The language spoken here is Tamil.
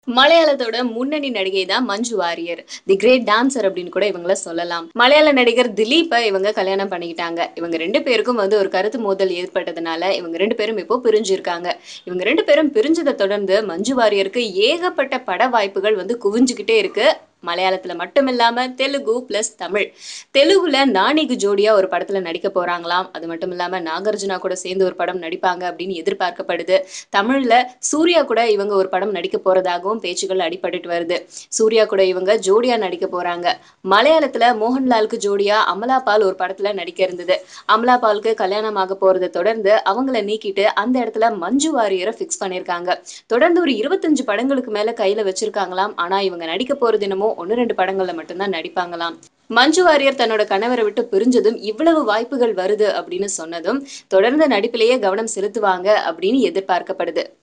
மலையாளத்தோட முன்னணி நடிகை தான் Manju Warrier. The great dancer அப்படின்னு கூட இவங்கள சொல்லலாம். மலையாள நடிகர் திலீப்ப இவங்க கல்யாணம் பண்ணிக்கிட்டாங்க. இவங்க 2 பேருக்கும் ஒரு கருத்து மோதல் ஏற்பட்டதுனால, இவங்க 2 பேரும் இப்போ பிரிஞ்சிருக்காங்க. இவங்க 2 பேரும் பிரிஞ்சத தொடர்ந்து மஞ்சு வாரியருக்கு ஏகப்பட்ட பட வாய்ப்புகள் குவிஞ்சுகிட்டே இருக்கு. மலையாளத்துல மட்டும் இல்லாம தெலுங்கு பிளஸ் தமிழ். தெலுங்குல நானிக்கு ஜோடியா ஒரு படத்துல நடிக்க போறாங்களாம். அது மட்டும் இல்லாம நாகார்ஜுனா கூட சேர்ந்து ஒரு படம் நடிப்பாங்க அப்படின்னு எதிர்பார்க்கப்படுது. தமிழ்ல சூர்யா கூட இவங்க ஒரு படம் நடிக்க போறதாகவும் பேச்சுகள் அடிபட்டுட்டு வருது. சூர்யா கூட இவங்க ஜோடியா நடிக்க போறாங்க. மலையாளத்துல மோகன்லாலுக்கு ஜோடியா அமலா பால் ஒரு படத்துல நடிக்க இருந்தது. அமலா பாலுக்கு கல்யாணம் ஆக போறத தொடர்ந்து அவங்கள நீக்கிட்டு அந்த இடத்துல மஞ்சு வாரியரை பிக்ஸ் பண்ணிருக்காங்க. தொடர்ந்து ஒரு 25 படங்களுக்கு மேல கையில வச்சிருக்காங்களாம். ஆனா இவங்க நடிக்க போறது என்னமோ 1, 2 படங்கள்ல மட்டும்தான் நடிப்பாங்களாம். மஞ்சு வாரியர் தன்னோட கணவரை விட்டு பிரிஞ்சதும் இவ்வளவு வாய்ப்புகள் வருது அப்படின்னு சொன்னதும் தொடர்ந்து நடிப்பிலேயே கவனம் செலுத்துவாங்க அப்படின்னு எதிர்பார்க்கப்படுது.